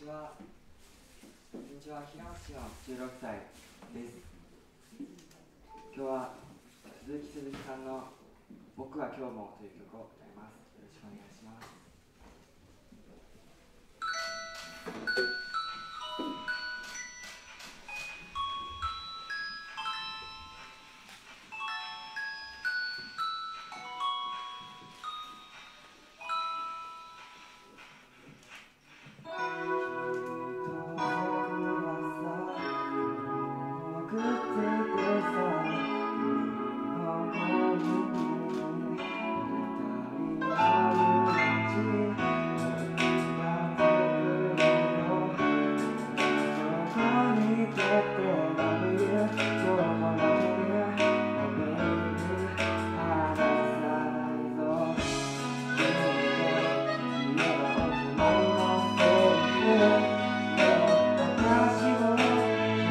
は。こんにちは、平松の16歳です。今日は鈴木さんの「僕は今日も」という曲を歌います。よろしくお願いします。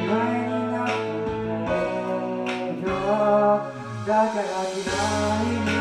だから嫌いに